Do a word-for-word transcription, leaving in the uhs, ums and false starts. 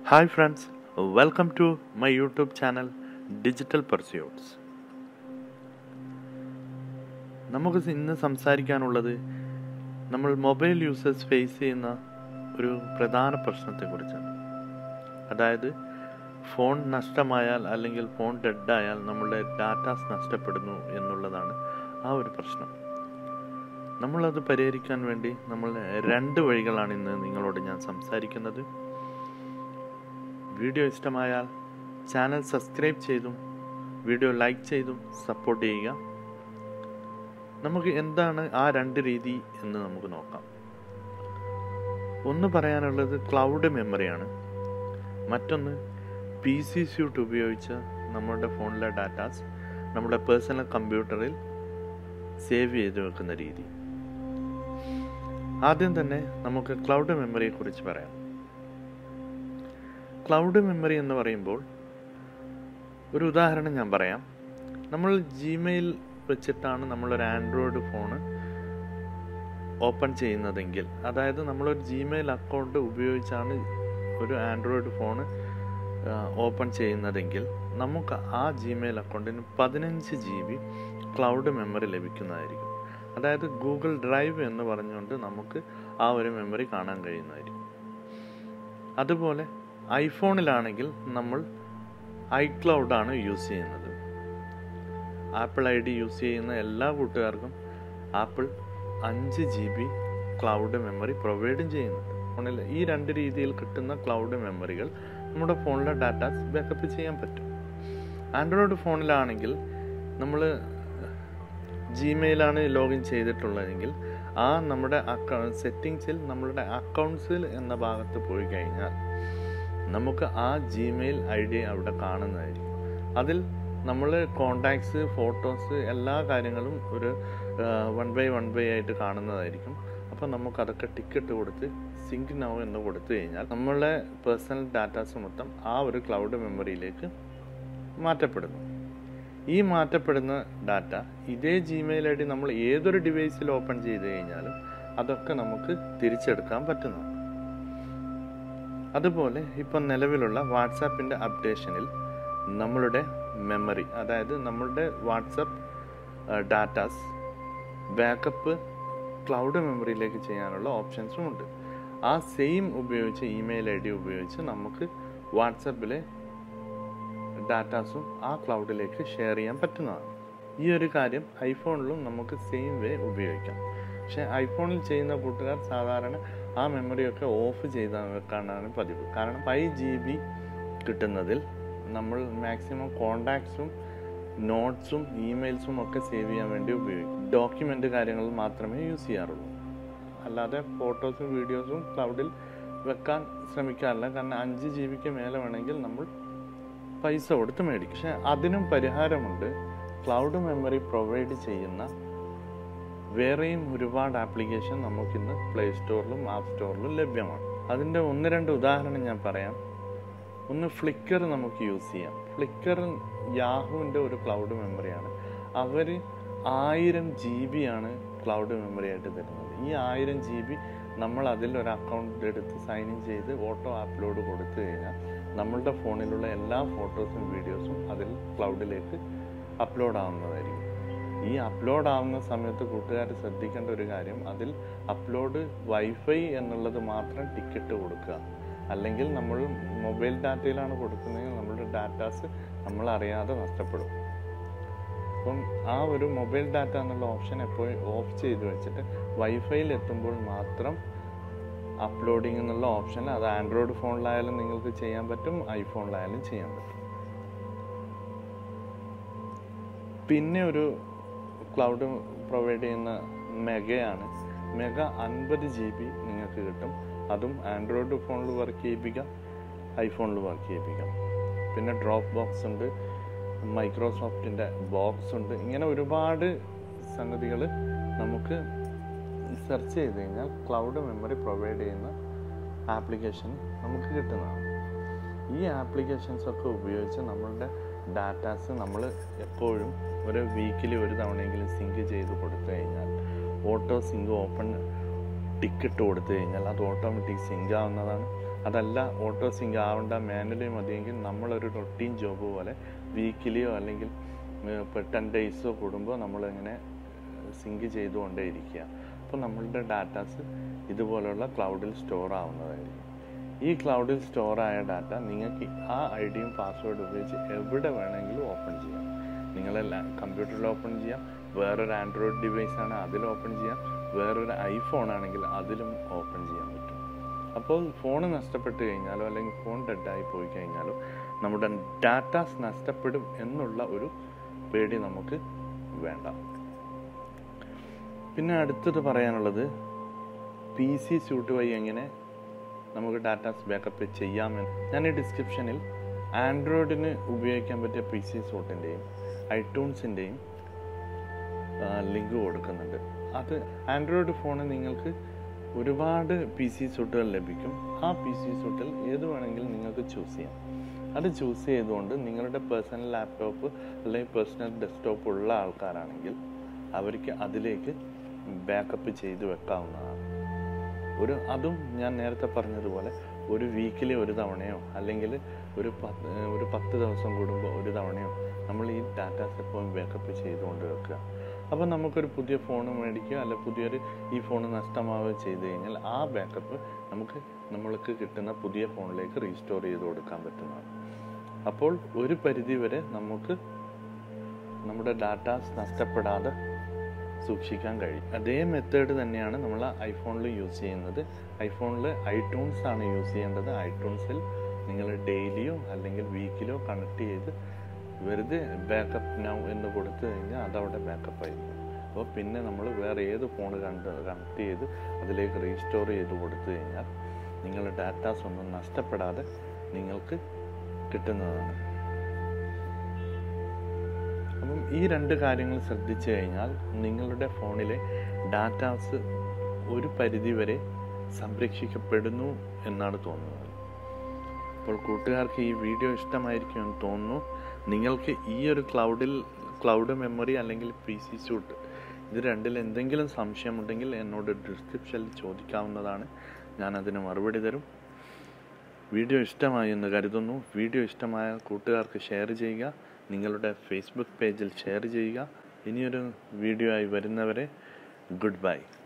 Hi friends, welcome to my YouTube channel Digital Pursuits. നമുക്ക് ഇന്ന് സംസാരിക്കാനുള്ളത് നമ്മൾ മൊബൈൽ യൂസേഴ്സ് ഫേസ് ചെയ്യുന്ന ഒരു പ്രധാന പ്രശ്നത്തെക്കുറിച്ചാണ്. അതായത് ഫോൺ നഷ്ടമായാൽ അല്ലെങ്കിൽ ഫോൺ ഡെഡായാൽ നമ്മളുടെ ഡാറ്റാസ് നഷ്ടപ്പെടുന്നു എന്നുള്ളതാണ് ആ ഒരു പ്രശ്നം. നമ്മളത് പരിഹരിക്കാൻ വേണ്ടി നമ്മൾ രണ്ട് വഴികളാണ് ഇന്ന് നിങ്ങളോട് ഞാൻ സംസാരിക്കുന്നത്. വീഡിയോ ഇഷ്ടമായാൽ ചാനൽ സബ്സ്ക്രൈബ് ചെയ്തും വീഡിയോ ലൈക്ക് ചെയ്തും സപ്പോർട്ട് ചെയ്യുക. നമുക്ക് എന്താണ് ആ രണ്ട് രീതി എന്ന് നമുക്ക് നോക്കാം. ഒന്ന് പറയാനുള്ളത് ക്ലൗഡ് മെമ്മറിയാണ്. മറ്റൊന്ന് പി സി സ്യൂട്ട് ഉപയോഗിച്ച് നമ്മുടെ ഫോണിലെ ഡാറ്റാസ് നമ്മുടെ പേഴ്സണൽ കമ്പ്യൂട്ടറിൽ സേവ് ചെയ്ത് വെക്കുന്ന രീതി. ആദ്യം തന്നെ നമുക്ക് ക്ലൗഡ് മെമ്മറിയെ കുറിച്ച് പറയാം. ക്ലൗഡ് മെമ്മറി എന്ന് പറയുമ്പോൾ ഒരു ഉദാഹരണം ഞാൻ പറയാം. നമ്മൾ ജിമെയിൽ വെച്ചിട്ടാണ് നമ്മളൊരു ആൻഡ്രോയിഡ് ഫോണ് ഓപ്പൺ ചെയ്യുന്നതെങ്കിൽ, അതായത് നമ്മളൊരു ജിമെയിൽ അക്കൗണ്ട് ഉപയോഗിച്ചാണ് ഒരു ആൻഡ്രോയിഡ് ഫോണ് ഓപ്പൺ ചെയ്യുന്നതെങ്കിൽ നമുക്ക് ആ ജിമെയിൽ അക്കൗണ്ടിന് പതിനഞ്ച് ജി ബി ക്ലൗഡ് മെമ്മറി ലഭിക്കുന്നതായിരിക്കും. അതായത് ഗൂഗിൾ ഡ്രൈവ് എന്ന് പറഞ്ഞുകൊണ്ട് നമുക്ക് ആ ഒരു മെമ്മറി കാണാൻ കഴിയുന്നതായിരിക്കും. അതുപോലെ ഐഫോണിലാണെങ്കിൽ നമ്മൾ ഐക്ലൗഡാണ് യൂസ് ചെയ്യുന്നത്. ആപ്പിൾ ഐ ഡി യൂസ് ചെയ്യുന്ന എല്ലാ കൂട്ടുകാർക്കും ആപ്പിൾ അഞ്ച് ജി ബി ക്ലൗഡ് മെമ്മറി പ്രൊവൈഡും ചെയ്യുന്നുണ്ട്. ഫോണിൽ ഈ രണ്ട് രീതിയിൽ കിട്ടുന്ന ക്ലൗഡ് മെമ്മറികൾ നമ്മുടെ ഫോണിലെ ഡാറ്റാസ് ബാക്കപ്പ് ചെയ്യാൻ പറ്റും. ആൻഡ്രോയിഡ് ഫോണിലാണെങ്കിൽ നമ്മൾ ജിമെയിലാണ് ലോഗിൻ ചെയ്തിട്ടുള്ളതെങ്കിൽ ആ നമ്മുടെ അക്കൗണ്ട് സെറ്റിങ്സിൽ നമ്മളുടെ അക്കൗണ്ട്സിൽ എന്ന ഭാഗത്ത് പോയി കഴിഞ്ഞാൽ നമുക്ക് ആ ജിമെയിൽ ഐ ഡി അവിടെ കാണുന്നതായിരിക്കും. അതിൽ നമ്മൾ കോണ്ടാക്ട്സ്, ഫോട്ടോസ്, എല്ലാ കാര്യങ്ങളും ഒരു വൺ ബൈ വൺ ബൈ ആയിട്ട് കാണുന്നതായിരിക്കും. അപ്പോൾ നമുക്കതൊക്കെ ടിക്കറ്റ് കൊടുത്ത് സിങ്ക് നൗ എന്ന് കൊടുത്തു കഴിഞ്ഞാൽ നമ്മളുടെ പേഴ്സണൽ ഡാറ്റാസ് മൊത്തം ആ ഒരു ക്ലൗഡ് മെമ്മറിയിലേക്ക് മാറ്റപ്പെടുന്നു. ഈ മാറ്റപ്പെടുന്ന ഡാറ്റ ഇതേ ജിമെയിൽ ഐ ഡി നമ്മൾ ഏതൊരു ഡിവൈസിൽ ഓപ്പൺ ചെയ്ത് കഴിഞ്ഞാലും അതൊക്കെ നമുക്ക് തിരിച്ചെടുക്കാൻ പറ്റുന്നതാണ്. അതുപോലെ ഇപ്പം നിലവിലുള്ള വാട്സാപ്പിൻ്റെ അപ്ഡേഷനിൽ നമ്മളുടെ മെമ്മറി, അതായത് നമ്മളുടെ വാട്സപ്പ് ഡാറ്റാസ് ബാക്കപ്പ് ക്ലൗഡ് മെമ്മറിയിലേക്ക് ചെയ്യാനുള്ള ഓപ്ഷൻസും ഉണ്ട്. ആ സെയിം ഉപയോഗിച്ച് ഇമെയിൽ ഐ ഡി ഉപയോഗിച്ച് നമുക്ക് വാട്സപ്പിലെ ഡാറ്റാസും ആ ക്ലൗഡിലേക്ക് ഷെയർ ചെയ്യാൻ പറ്റുന്നതാണ്. ഈ ഒരു കാര്യം ഐഫോണിലും നമുക്ക് സെയിം വേ ഉപയോഗിക്കാം. പക്ഷേ ഐഫോണിൽ ചെയ്യുന്ന കൂട്ടുകാർ സാധാരണ ആ മെമ്മറിയൊക്കെ ഓഫ് ചെയ്ത് വെക്കാനാണ് പതിവ്. കാരണം ഫൈവ് ജി ബി കിട്ടുന്നതിൽ നമ്മൾ മാക്സിമം കോണ്ടാക്ട്സും നോട്ട്സും ഇമെയിൽസും ഒക്കെ സേവ് ചെയ്യാൻ വേണ്ടി ഉപയോഗിക്കും. ഡോക്യുമെൻ്റ് കാര്യങ്ങൾ മാത്രമേ യൂസ് ചെയ്യാറുള്ളൂ. അല്ലാതെ ഫോട്ടോസും വീഡിയോസും ക്ലൗഡിൽ വെക്കാൻ ശ്രമിക്കാറില്ല. കാരണം അഞ്ച് ജി ബിക്ക് മേലെ വേണമെങ്കിൽ നമ്മൾ പൈസ കൊടുത്ത് മേടിക്കും. പക്ഷെ അതിനും പരിഹാരമുണ്ട്. ക്ലൗഡ് മെമ്മറി പ്രൊവൈഡ് ചെയ്യുന്ന വേറെയും ഒരുപാട് ആപ്ലിക്കേഷൻ നമുക്കിന്ന് പ്ലേ സ്റ്റോറിലും ആപ്പ് സ്റ്റോറിലും ലഭ്യമാണ്. അതിൻ്റെ ഒന്ന് രണ്ട് ഉദാഹരണം ഞാൻ പറയാം. ഒന്ന് ഫ്ലിക്കർ നമുക്ക് യൂസ് ചെയ്യാം. ഫ്ലിക്കർ യാഹുവിൻ്റെ ഒരു ക്ലൗഡ് മെമ്മറിയാണ്. അവർ ആയിരം ജി ബി ആണ് ക്ലൗഡ് മെമ്മറി ആയിട്ട് തരുന്നത്. ഈ ആയിരം ജി ബി നമ്മൾ അതിൽ ഒരു അക്കൗണ്ട് എടുത്ത് സൈൻ ഇൻ ചെയ്ത് ഓട്ടോ അപ്ലോഡ് കൊടുത്തു കഴിഞ്ഞാൽ നമ്മളുടെ ഫോണിലുള്ള എല്ലാ ഫോട്ടോസും വീഡിയോസും അതിൽ ക്ലൗഡിലേക്ക് അപ്ലോഡ് ആവുന്നതായിരിക്കും. ഈ അപ്ലോഡ് ആവുന്ന സമയത്ത് കൂട്ടുകാർ ശ്രദ്ധിക്കേണ്ട ഒരു കാര്യം, അതിൽ അപ്ലോഡ് വൈഫൈ എന്നുള്ളത് മാത്രം ടിക്കറ്റ് കൊടുക്കുക. അല്ലെങ്കിൽ നമ്മൾ മൊബൈൽ ഡാറ്റയിലാണ് കൊടുക്കുന്നതെങ്കിൽ നമ്മളുടെ ഡാറ്റാസ് നമ്മൾ അറിയാതെ നഷ്ടപ്പെടും. അപ്പം ആ ഒരു മൊബൈൽ ഡാറ്റ എന്നുള്ള ഓപ്ഷൻ എപ്പോഴും ഓഫ് ചെയ്ത് വെച്ചിട്ട് വൈഫൈയിൽ എത്തുമ്പോൾ മാത്രം അപ്ലോഡിങ് എന്നുള്ള ഓപ്ഷൻ, അത് ആൻഡ്രോയിഡ് ഫോണിലായാലും നിങ്ങൾക്ക് ചെയ്യാൻ പറ്റും, ഐഫോണിലായാലും ചെയ്യാൻ പറ്റും. പിന്നെ ഒരു ക്ലൗഡ് പ്രൊവൈഡ് ചെയ്യുന്ന മെഗയാണ്. മെഗ അൻപത് ജി ബി നിങ്ങൾക്ക് കിട്ടും. അതും ആൻഡ്രോയിഡ് ഫോണിൽ വർക്ക് ചെയ്യിപ്പിക്കാം, ഐഫോണിൽ വർക്ക് ചെയ്യിപ്പിക്കാം. പിന്നെ ഡ്രോപ്പ് ബോക്സ് ഉണ്ട്, മൈക്രോസോഫ്റ്റിൻ്റെ ബോക്സ് ഉണ്ട്. ഇങ്ങനെ ഒരുപാട് സംഗതികൾ നമുക്ക് സെർച്ച് ചെയ്ത് കഴിഞ്ഞാൽ ക്ലൗഡ് മെമ്മറി പ്രൊവൈഡ് ചെയ്യുന്ന ആപ്ലിക്കേഷൻ നമുക്ക് കിട്ടുന്നതാണ്. ഈ ആപ്ലിക്കേഷൻസൊക്കെ ഉപയോഗിച്ച് നമ്മളുടെ ഡാറ്റാസ് നമ്മൾ എപ്പോഴും ഒരു വീക്കിലി ഒരു തവണയെങ്കിലും സിങ്ക് ചെയ്ത് കൊടുത്തു കഴിഞ്ഞാൽ, ഓട്ടോ സിങ്ക് ഓപ്പൺ ടിക്കറ്റ് കൊടുത്തു കഴിഞ്ഞാൽ അത് ഓട്ടോമാറ്റിക് സിങ്ക് ആവുന്നതാണ്. അതല്ല ഓട്ടോ സിങ്ക് ആവേണ്ട മാനുവലി മതിയെങ്കിൽ നമ്മളൊരു റൊട്ടീൻ ജോബ് പോലെ വീക്കിലിയോ അല്ലെങ്കിൽ ഇപ്പോൾ ടെൻ ഡേയ്സോ കൂടുമ്പോൾ നമ്മളിങ്ങനെ സിങ്ക് ചെയ്തുകൊണ്ടേ ഇരിക്കുക. അപ്പോൾ നമ്മളുടെ ഡാറ്റാസ് ഇതുപോലുള്ള ക്ലൗഡിൽ സ്റ്റോർ ആവുന്നതായിരിക്കും. ഈ ക്ലൗഡിൽ സ്റ്റോർ ആയ ഡാറ്റ നിങ്ങൾക്ക് ആ ഐ ഡിയും പാസ്വേഡ് ഉപയോഗിച്ച് എവിടെ വേണമെങ്കിലും ഓപ്പൺ ചെയ്യാം. നിങ്ങളെ കമ്പ്യൂട്ടറിൽ ഓപ്പൺ ചെയ്യാം, വേറൊരു ആൻഡ്രോയിഡ് ഡിവൈസാണ് അതിൽ ഓപ്പൺ ചെയ്യാം, വേറൊരു ഐഫോൺ ആണെങ്കിൽ അതിലും ഓപ്പൺ ചെയ്യാൻ പറ്റും. അപ്പോൾ ഫോൺ നഷ്ടപ്പെട്ട് കഴിഞ്ഞാലോ അല്ലെങ്കിൽ ഫോൺ ഡെഡായി പോയി കഴിഞ്ഞാലോ നമ്മുടെ ഡാറ്റാസ് നഷ്ടപ്പെടും എന്നുള്ള ഒരു പേടി നമുക്ക് വേണ്ട. പിന്നെ അടുത്തത് പറയാനുള്ളത് പി സി സ്യൂട്ട് വഴി എങ്ങനെ നമുക്ക് ഡാറ്റാസ് ബാക്കപ്പ് ചെയ്യാമെന്ന് ഞാൻ ഈ ഡിസ്ക്രിപ്ഷനിൽ ആൻഡ്രോയിഡിന് ഉപയോഗിക്കാൻ പറ്റിയ പി സി സ്യൂട്ടിൻ്റെയും ഐട്യൂൺസിൻ്റെയും ലിങ്ക് കൊടുക്കുന്നുണ്ട്. അത് ആൻഡ്രോയിഡ് ഫോണിൽ നിങ്ങൾക്ക് ഒരുപാട് പി സി സ്യൂട്ടുകൾ ലഭിക്കും. ആ പി സി സ്യൂട്ടിൽ ഏത് വേണമെങ്കിലും നിങ്ങൾക്ക് ചൂസ് ചെയ്യാം. അത് ചൂസ് ചെയ്തുകൊണ്ട് നിങ്ങളുടെ പേഴ്സണൽ ലാപ്ടോപ്പ് അല്ലെങ്കിൽ പേഴ്സണൽ ഡെസ്ക്ടോപ്പ് ഉള്ള ആൾക്കാരാണെങ്കിൽ അവർക്ക് അതിലേക്ക് ബാക്കപ്പ് ചെയ്ത് വെക്കാവുന്നതാണ്. ഒരു അതും ഞാൻ നേരത്തെ പറഞ്ഞതുപോലെ ഒരു വീക്കിലി ഒരു തവണയോ അല്ലെങ്കിൽ ഒരു പത്ത് ഒരു പത്ത് ദിവസം കൂടുമ്പോൾ ഒരു തവണയോ നമ്മൾ ഈ ഡാറ്റാസ് എപ്പോഴും ബാക്കപ്പ് ചെയ്തുകൊണ്ട് വെക്കുക. അപ്പോൾ നമുക്കൊരു പുതിയ ഫോൺ മേടിക്കുക അല്ല പുതിയൊരു ഈ ഫോൺ നഷ്ടമാവുകയോ ചെയ്ത് കഴിഞ്ഞാൽ ആ ബാക്കപ്പ് നമുക്ക് നമ്മൾക്ക് കിട്ടുന്ന പുതിയ ഫോണിലേക്ക് റീസ്റ്റോർ ചെയ്ത് കൊടുക്കാൻ പറ്റുന്നതാണ്. അപ്പോൾ ഒരു പരിധി വരെ നമുക്ക് നമ്മുടെ ഡാറ്റാസ് നഷ്ടപ്പെടാതെ സൂക്ഷിക്കാൻ കഴിയും. അതേ മെത്തേഡ് തന്നെയാണ് നമ്മൾ ഐഫോണിൽ യൂസ് ചെയ്യുന്നത്. ഐഫോണിൽ ഐട്യൂൺസ് ആണ് യൂസ് ചെയ്യേണ്ടത്. ഐട്യൂൺസിൽ നിങ്ങൾ ഡെയിലിയോ അല്ലെങ്കിൽ വീക്കിലോ കണക്ട് ചെയ്ത് വെറുതെ ബാക്കപ്പ് നൗ എന്ന് കൊടുത്തു കഴിഞ്ഞാൽ അതവിടെ ബാക്കപ്പ് ആയിരിക്കും. അപ്പോൾ പിന്നെ നമ്മൾ വേറെ ഏത് ഫോൺ കണ്ട് കണക്ട് ചെയ്ത് അതിലേക്ക് റീസ്റ്റോർ ചെയ്ത് കൊടുത്തു കഴിഞ്ഞാൽ നിങ്ങളുടെ ഡാറ്റാസ് ഒന്നും നഷ്ടപ്പെടാതെ നിങ്ങൾക്ക് കിട്ടുന്നതാണ്. അപ്പം ഈ രണ്ട് കാര്യങ്ങൾ ശ്രദ്ധിച്ചു കഴിഞ്ഞാൽ നിങ്ങളുടെ ഫോണിലെ ഡാറ്റാസ് ഒരു പരിധി വരെ സംരക്ഷിക്കപ്പെടുന്നു എന്നാണ് തോന്നുന്നത്. അപ്പോൾ കൂട്ടുകാർക്ക് ഈ വീഡിയോ ഇഷ്ടമായിരിക്കുമെന്ന് തോന്നുന്നു. നിങ്ങൾക്ക് ഈ ഒരു ക്ലൗഡിൽ ക്ലൗഡ് മെമ്മറി അല്ലെങ്കിൽ പി സി സ്യൂട്ട് ഇത് രണ്ടിൽ എന്തെങ്കിലും സംശയമുണ്ടെങ്കിൽ എന്നോട് ഡിസ്ക്രിപ്ഷനിൽ ചോദിക്കാവുന്നതാണ്. ഞാനതിന് മറുപടി തരും. വീഡിയോ ഇഷ്ടമായി എന്ന് കരുതുന്നു. വീഡിയോ ഇഷ്ടമായ കൂട്ടുകാർക്ക് ഷെയർ ചെയ്യുക. നിങ്ങളുടെ ഫേസ്ബുക്ക് പേജിൽ ഷെയർ ചെയ്യുക. ഇനിയൊരു വീഡിയോ ആയി വരുന്നവരെ ഗുഡ് ബൈ.